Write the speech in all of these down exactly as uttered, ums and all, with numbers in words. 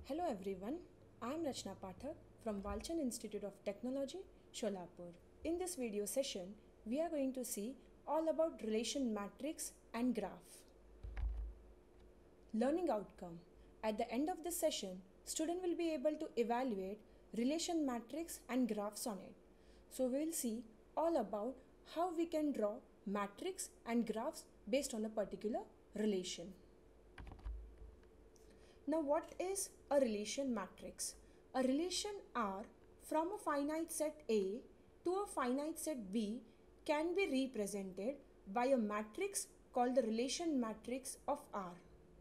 Hello everyone, I am Rachna Pathak from Walchand Institute of Technology, Sholapur. In this video session, we are going to see all about relation matrix and graph. Learning outcome. At the end of this session, student will be able to evaluate relation matrix and graphs on it. So we will see all about how we can draw matrix and graphs based on a particular relation. Now what is a relation matrix? A relation R from a finite set A to a finite set B can be represented by a matrix called the relation matrix of R.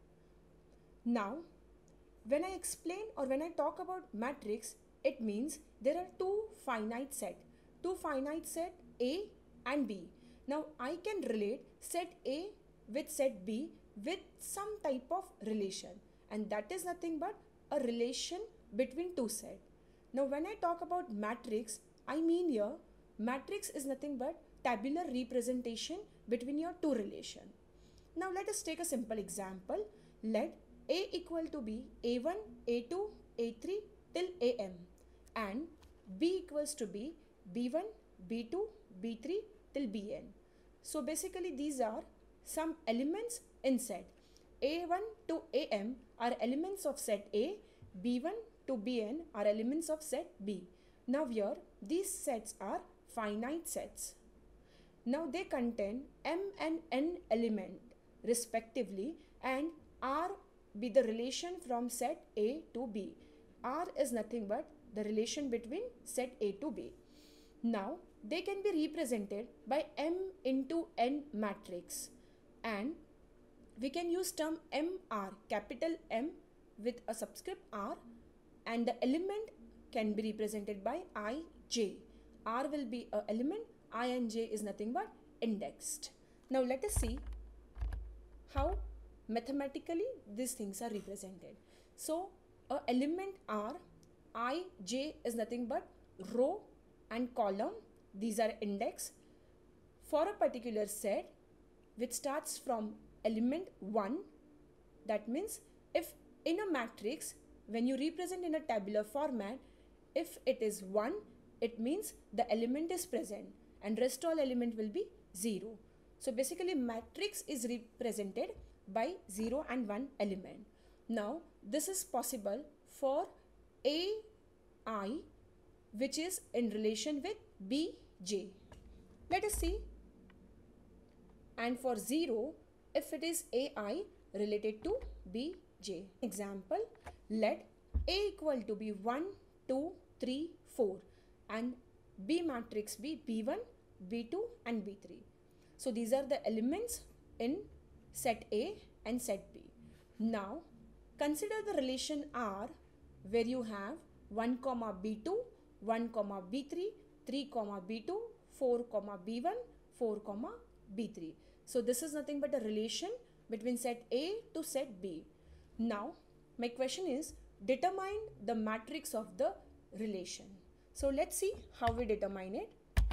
Now, when I explain or when I talk about matrix, it means there are two finite set, two finite set A and B. Now I can relate set A with set B with some type of relation, and that is nothing but a relation between two sets. Now when I talk about matrix, I mean here matrix is nothing but tabular representation between your two relations. Now let us take a simple example. Let A equal to be A one, A two, A three till A M and B equals to be B one, B two, B three till B N. So basically these are some elements in set. A one to A M are elements of set A, B one to B N are elements of set B. Now here these sets are finite sets. Now they contain M and N element respectively, and R be the relation from set A to B. R is nothing but the relation between set A to B. Now they can be represented by M into N matrix, and we can use term M R, capital M with a subscript R, and the element can be represented by I J. R will be an element, I and J is nothing but indexed. Now let us see how mathematically these things are represented. So a element R, I, J is nothing but row and column. These are index for a particular set which starts from element one. That means if in a matrix, when you represent in a tabular format, if it is one, it means the element is present and rest all element will be zero. So basically matrix is represented by zero and one element. Now this is possible for A I, which is in relation with B J. Let us see. And for zero, if it is A I related to B J. Example, let A equal to be one, two, three, four and B matrix be B one, B two and B three. So these are the elements in set A and set B. Now consider the relation R where you have one comma B two, one comma B three, three comma B two, four comma B one, four comma B three. So this is nothing but a relation between set A to set B. Now my question is, determine the matrix of the relation. So let's see how we determine it.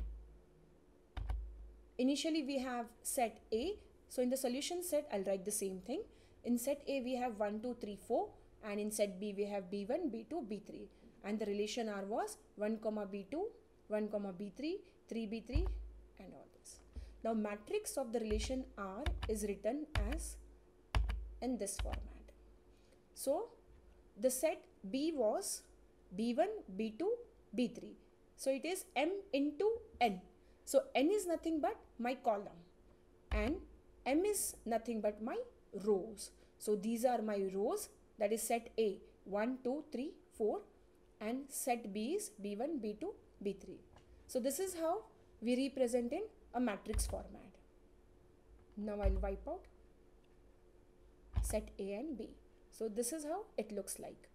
Initially we have set A. So in the solution set I'll write the same thing. In set A we have one, two, three, four, and in set B we have B one, B two, B three, and the relation R was one comma B two, one comma B three, three B three and all this. Now matrix of the relation R is written as in this format. So the set B was B one, B two, B three. So it is M into N. So N is nothing but my column and M is nothing but my rows. So these are my rows, that is set A one, two, three, four, and set B is B one, B two, B three. So this is how we represent in a matrix format. Now I'll wipe out set A and B. So this is how it looks like.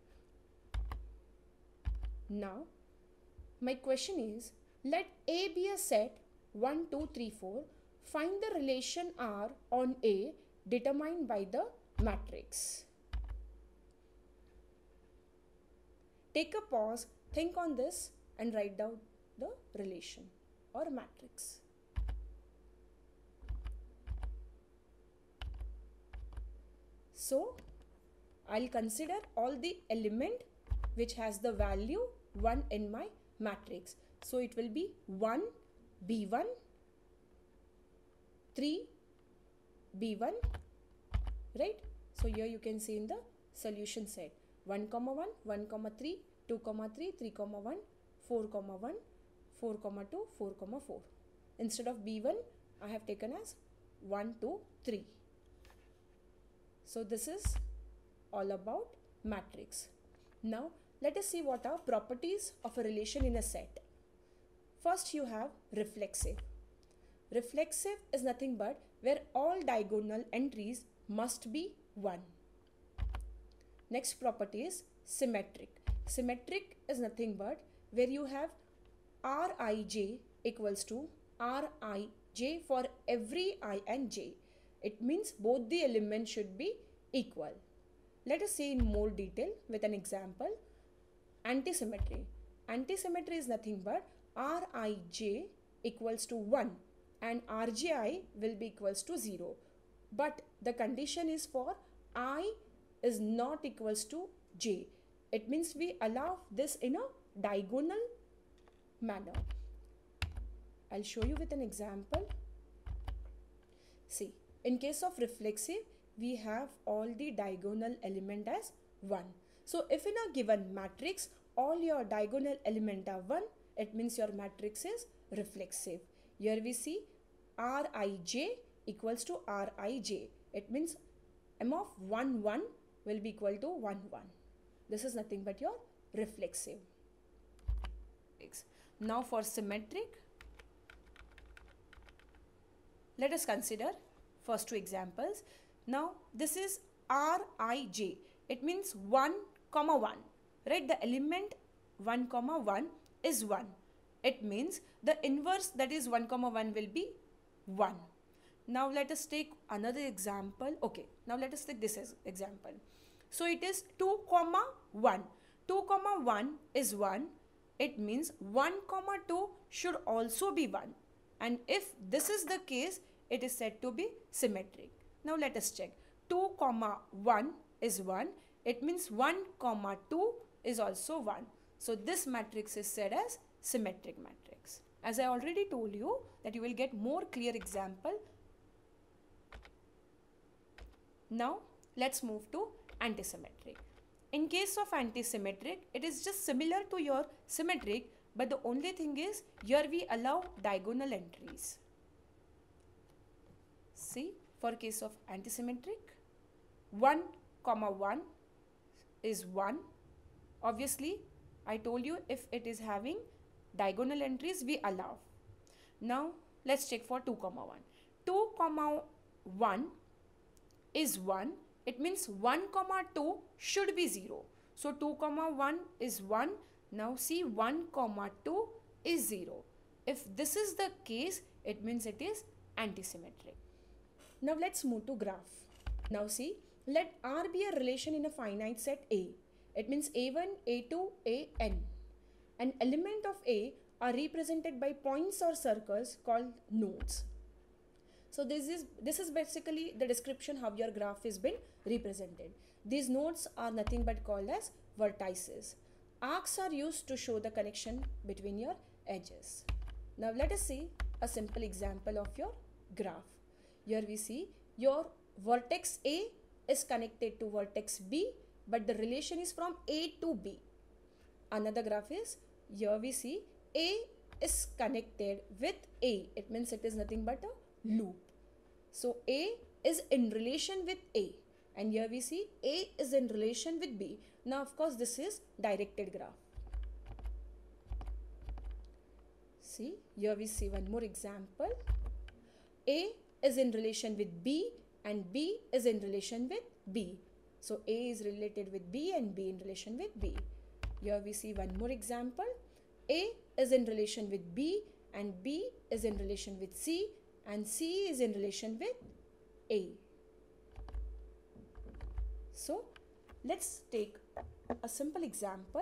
Now my question is, let A be a set one, two, three, four. Find the relation R on A determined by the matrix. Take a pause, think on this and write down the relation or matrix. So I'll consider all the element which has the value one in my matrix. So it will be one, B one, three, B one, right? So here you can see in the solution set one comma one, one comma three, two comma three, three comma one, four comma one, four comma two, four comma four. Instead of B one, I have taken as one, two, three. So this is all about matrix. Now let us see what are properties of a relation in a set. First you have reflexive. Reflexive is nothing but where all diagonal entries must be one. Next property is symmetric. Symmetric is nothing but where you have Rij equals to Rij for every I and j. It means both the elements should be equal. Let us see in more detail with an example. Antisymmetry. Antisymmetry is nothing but Rij equals to one and Rji will be equals to zero. But the condition is for I is not equals to j. It means we allow this in a diagonal manner. I'll show you with an example. See, in case of reflexive, we have all the diagonal element as one. So if in a given matrix, all your diagonal element are one, it means your matrix is reflexive. Here we see Rij equals to Rij. It means M of one, one will be equal to one, one. This is nothing but your reflexive. Now for symmetric, let us consider first two examples. Now this is Rij. It means one comma one, right? The element one comma one is one. It means the inverse, that is one comma one, will be one. Now let us take another example. Okay, now let us take this as example. So it is two comma one. two comma one is one. It means one comma two should also be one. And if this is the case, it is said to be symmetric. Now let us check. two comma one is one. It means one comma two is also one. So this matrix is said as symmetric matrix. As I already told you that you will get more clear example. Now let's move to antisymmetric. In case of antisymmetric, it is just similar to your symmetric, but the only thing is here we allow diagonal entries. See, for case of antisymmetric, one comma one is one. Obviously, I told you if it is having diagonal entries, we allow. Now let's check for two comma one. two comma one is one. It means one comma two should be zero. So two comma one is one. Now see, one comma two is zero. If this is the case, it means it is antisymmetric. Now let's move to graph. Now see, let R be a relation in a finite set A. It means A one, A two, A n. An element of A are represented by points or circles called nodes. So this is this is basically the description how your graph is been represented. These nodes are nothing but called as vertices. Arcs are used to show the connection between your edges. Now let us see a simple example of your graph. Here we see your vertex A is connected to vertex B, but the relation is from A to B. Another graph is, here we see A is connected with A. It means it is nothing but a loop. So A is in relation with A, and here we see A is in relation with B. Now of course this is directed graph. See, here we see one more example. A is in relation with B and B is in relation with B. So A is related with B and B in relation with B. Here we see one more example. A is in relation with B and B is in relation with C and C is in relation with A. So let's take a simple example.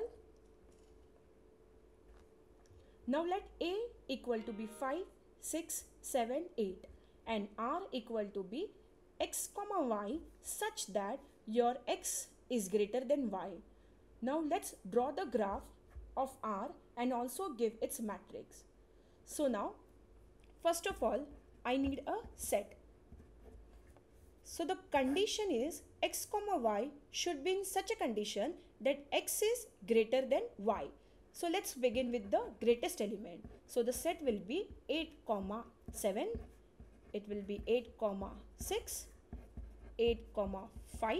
Now let A equal to be five, six, seven, eight and R equal to be x comma y such that your x is greater than y. Now let's draw the graph of R and also give its matrix. So now, first of all, I need a set. So the condition is x comma y should be in such a condition that x is greater than y. So let's begin with the greatest element. So the set will be eight comma seven, it will be eight comma six, eight comma five,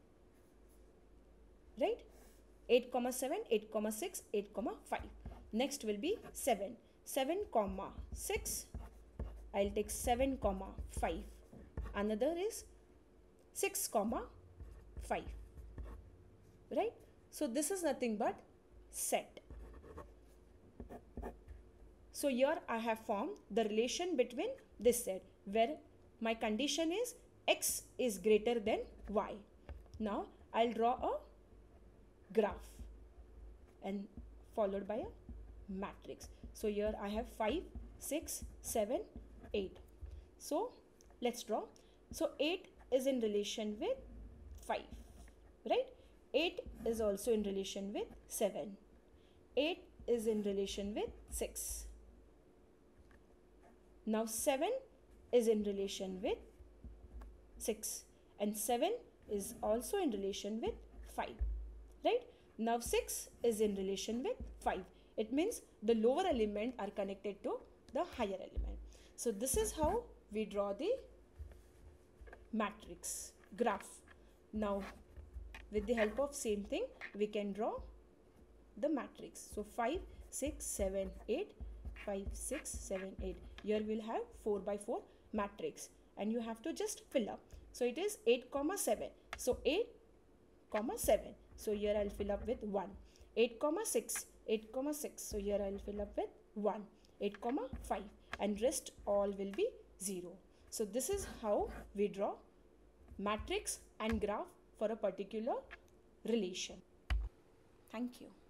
right? eight comma seven, eight comma six, eight comma five. Next will be seven, seven comma six, I'll take seven comma five. Another is six comma five, right? So this is nothing but set. So here I have formed the relation between this set where my condition is x is greater than y. Now I'll draw a graph and followed by a matrix. So here I have five, six, seven, eight. So let's draw. So eight is in relation with five, right? eight is also in relation with seven. eight is in relation with six. Now seven is in relation with six and seven is also in relation with five, right? Now six is in relation with five. It means the lower element are connected to the higher element. So this is how we draw the matrix graph. Now with the help of same thing we can draw the matrix. So five, six, seven, eight, five, six, seven, eight. Here we'll have four by four matrix and you have to just fill up. So it is eight comma seven. So eight comma seven. So here I'll fill up with one. eight comma six. eight comma six. So here I'll fill up with one. eight comma five. And rest all will be zero. So this is how we draw matrix and graph for a particular relation. Thank you.